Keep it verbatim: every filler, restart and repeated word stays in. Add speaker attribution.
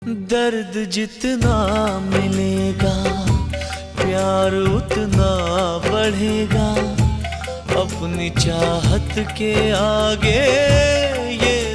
Speaker 1: दर्द जितना मिलेगा प्यार उतना बढ़ेगा, अपनी चाहत के आगे ये